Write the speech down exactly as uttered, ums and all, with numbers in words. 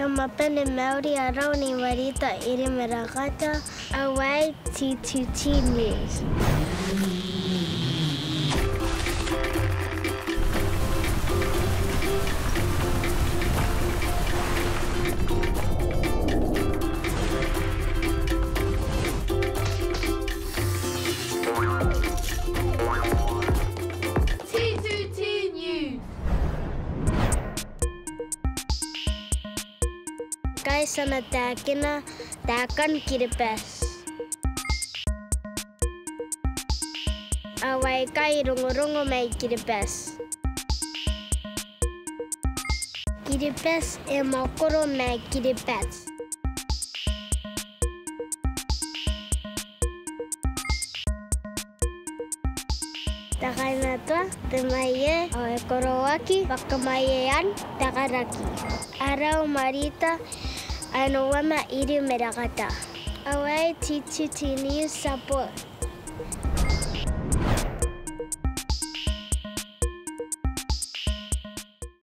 Kamapene Maori Arauni Marita Irimeragata, away T two T News. T two T News. Guys, sana takina takan Kiribati. Away kai rungo-rungo may Kiribati. Kiribati e makoro may Kiribati. Takay na to, temaye, o ekorowaki, bakamayean, takaraki. Araw Marita, ano wama iri meragata. Away T two T News support.